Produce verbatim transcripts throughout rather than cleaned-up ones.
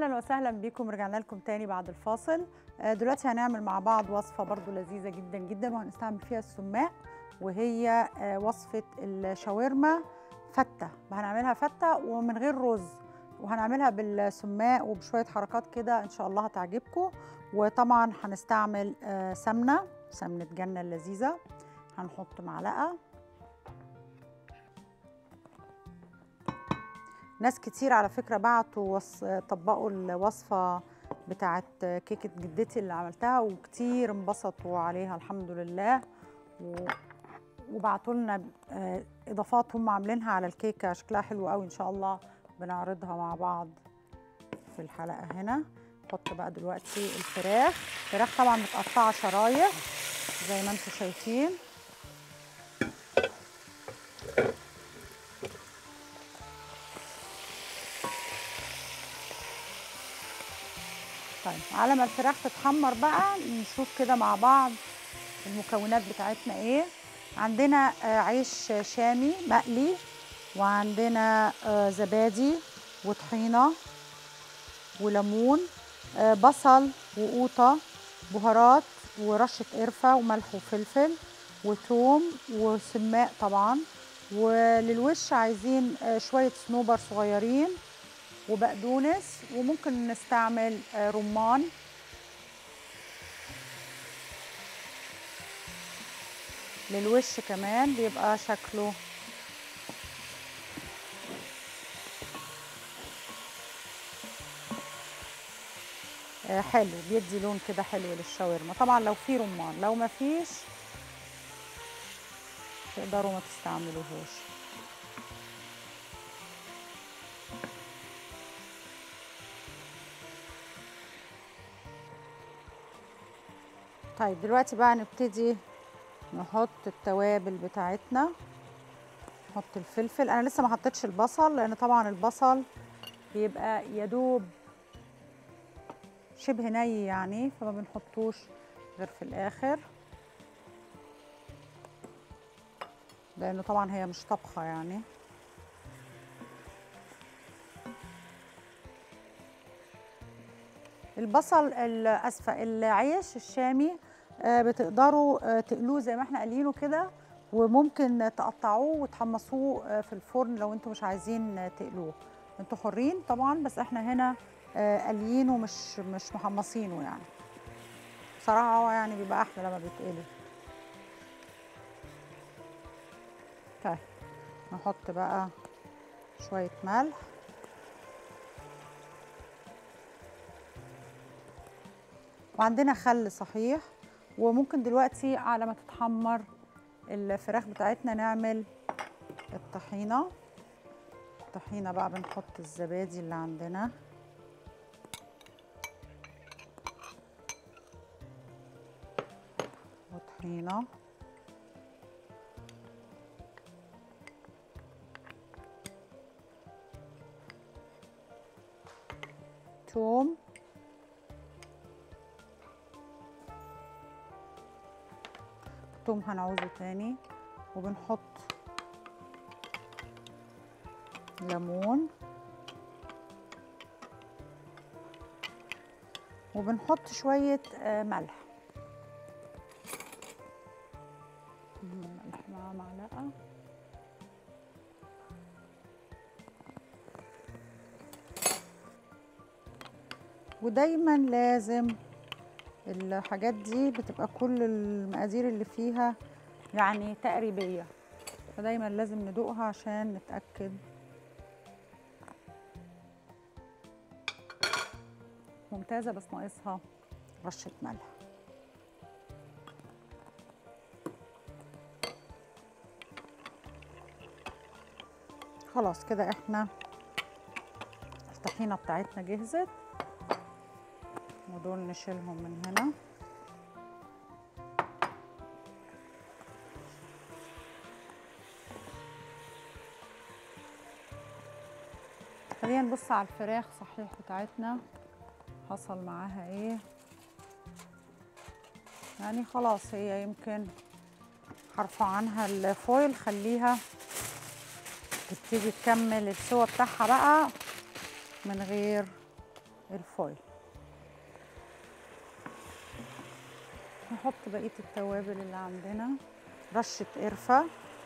اهلا وسهلا بيكم. رجعنا لكم تاني بعد الفاصل. دلوقتي هنعمل مع بعض وصفه برضو لذيذه جدا جدا وهنستعمل فيها السماق، وهي وصفه الشاورما فته. هنعملها فته ومن غير رز، وهنعملها بالسماق وبشويه حركات كده ان شاء الله هتعجبكم. وطبعا هنستعمل سمنه سمنه جنه اللذيذه. هنحط معلقه. ناس كتير على فكرة بعتوا وص... طبقوا الوصفة بتاعت كيكة جدتي اللي عملتها، وكتير انبسطوا عليها الحمد لله، و... وبعتوا لنا إضافات هم عاملينها على الكيكة شكلها حلو قوي. إن شاء الله بنعرضها مع بعض في الحلقة هنا. نحط بقى دلوقتي الفراخ. الفراخ طبعا متقطعة شرايح زي ما انتم شايفين. طيب على ما الفراخ تتحمر بقى نشوف كده مع بعض المكونات بتاعتنا ايه. عندنا عيش شامي مقلي، وعندنا زبادي وطحينه وليمون، بصل وقوطه، بهارات ورشه قرفه وملح وفلفل وثوم وسماق طبعا. وللوش عايزين شويه صنوبر صغيرين وبقدونس، وممكن نستعمل رمان. للوش كمان بيبقى شكله حلو، بيدي لون كده حلو للشاورما. طبعا لو في رمان، لو ما فيش تقدروا ما تستعملوهوش. طيب دلوقتي بقى نبتدي نحط التوابل بتاعتنا. نحط الفلفل. انا لسه ما حطيتش البصل لان طبعا البصل بيبقى يدوب شبه ني يعني، فما بنحطوش غير في الاخر لانه طبعا هي مش طبخه يعني. البصل اسفه العيش الشامي بتقدروا تقلوه زي ما احنا قالينه كده، وممكن تقطعوه وتحمصوه في الفرن لو انتم مش عايزين تقلوه. انتوا حرين طبعا، بس احنا هنا قاليينه مش مش محمصينه يعني. بصراحه هو يعني بيبقى احلى لما بيتقلي. طيب نحط بقى شويه ملح، وعندنا خل صحيح. وممكن دلوقتي على ما تتحمر الفراخ بتاعتنا نعمل الطحينه. الطحينه بقى بنحط الزبادي اللي عندنا، وطحينه، توم، توم هنعوزه تاني، وبنحط ليمون، وبنحط شوية ملح. ملح مع معلقة. ودايما لازم الحاجات دي بتبقى كل المقادير اللي فيها يعني تقريبية، فدايما لازم ندوقها عشان نتأكد. ممتازة، بس ناقصها رشة ملح. خلاص كده احنا الطحينة بتاعتنا جهزت، ودول نشيلهم من هنا. خلينا نبص على الفراخ صحيح بتاعتنا حصل معاها ايه. يعني خلاص هي يمكن هرفع عنها الفويل، خليها تبتدي تكمل السوا بتاعها بقى من غير الفويل. نحط بقية التوابل اللي عندنا، رشة قرفة،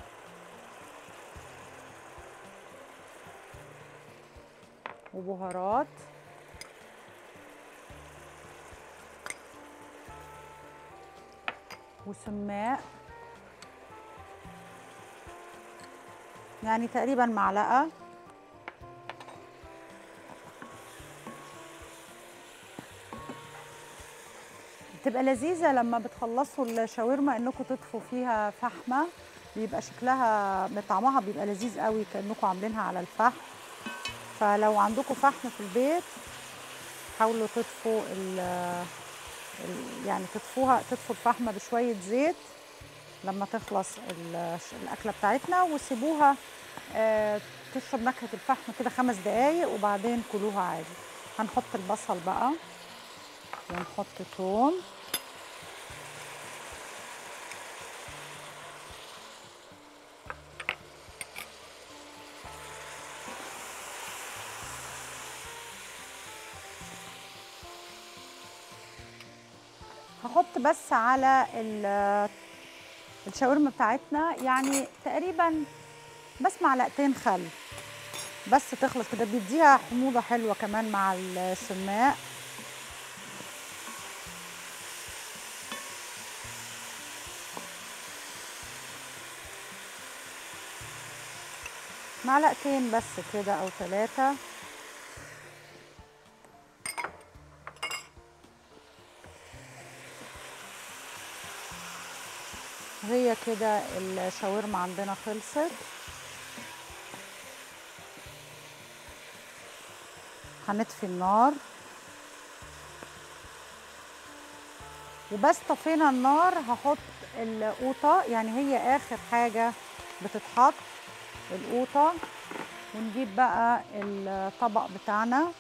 وبهارات، وسماق، يعني تقريبا معلقة. بتبقى لذيذة لما بتخلصوا الشاورما انكم تطفوا فيها فحمة، بيبقى شكلها طعمها بيبقى لذيذ قوي كأنكم عاملينها على الفحم. فلو عندكم فحم في البيت حاولوا تطفوا ال يعني تطفوها تطفوا الفحمة بشوية زيت لما تخلص الأكلة بتاعتنا، وسيبوها آه تشرب نكهة الفحم كده خمس دقايق وبعدين كلوها عادي. هنحط البصل بقى ونحط توم، هحط بس على الشاورما بتاعتنا يعني تقريبا بس معلقتين خل بس تخلص كده، بيديها حموضة حلوة كمان مع السماق. معلقتين بس كده أو ثلاثة. هي كده الشاورما عندنا خلصت. هنطفي النار وبس طفينا النار. هحط القوطة، يعني هي آخر حاجة بتتحط القوطة، ونجيب بقى الطبق بتاعنا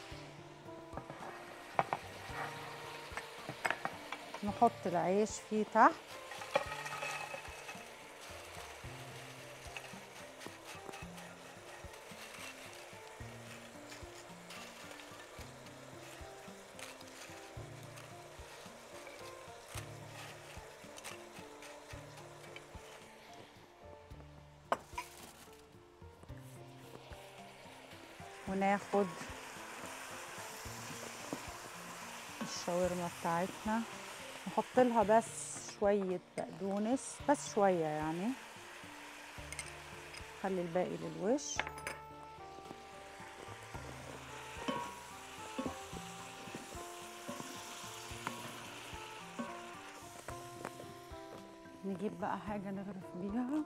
نحط العيش فيه تحت، وناخد الشاورما بتاعتنا نحط لها بس شوية بقدونس، بس شوية يعني، خلي الباقي للوش. نجيب بقى حاجة نغرف بيها.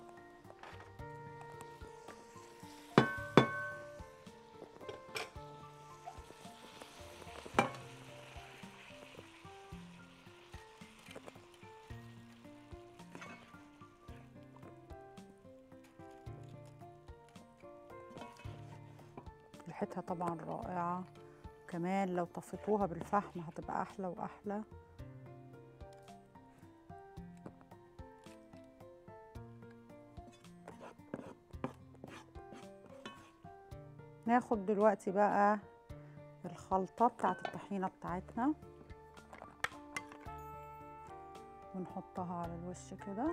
ريحتها طبعا رائعة، كمان لو طفيتوها بالفحم هتبقى أحلى وأحلى. ناخد دلوقتي بقى الخلطة بتاعت الطحينة بتاعتنا ونحطها على الوش كده.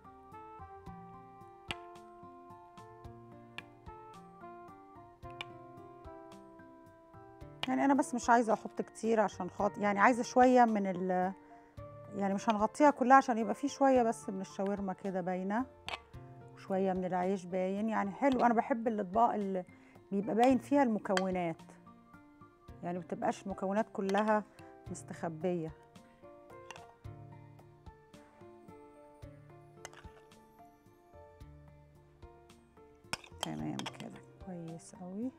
يعني انا بس مش عايزه احط كتير عشان خاطر يعني عايزه شويه من ال يعني مش هنغطيها كلها عشان يبقى في شويه بس من الشاورما كده باينه وشويه من العيش باين، يعني حلو. انا بحب الاطباق اللي بيبقى باين فيها المكونات، يعني متبقاش المكونات كلها مستخبيه. تمام كده كويس قوي.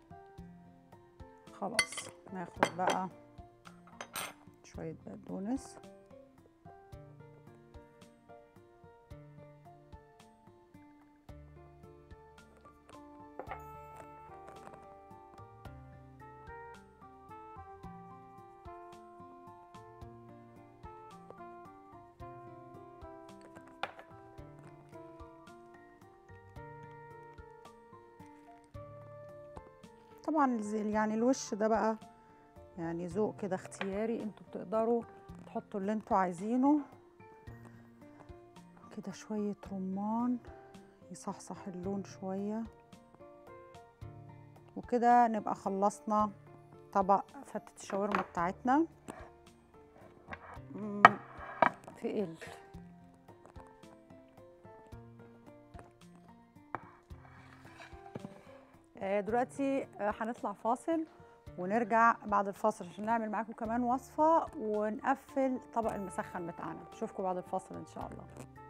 خلاص ناخد بقى شويه بقدونس، طبعا يعني الوش ده بقى يعني ذوق كده اختياري، انتوا بتقدروا تحطوا اللي انتوا عايزينه. كده شوية رمان يصحصح اللون شوية، وكده نبقى خلصنا طبق فتة الشاورما بتاعتنا. تقل. دلوقتي هنطلع فاصل ونرجع بعد الفاصل عشان نعمل معاكم كمان وصفة ونقفل طبق المسخن بتاعنا. نشوفكم بعد الفاصل ان شاء الله.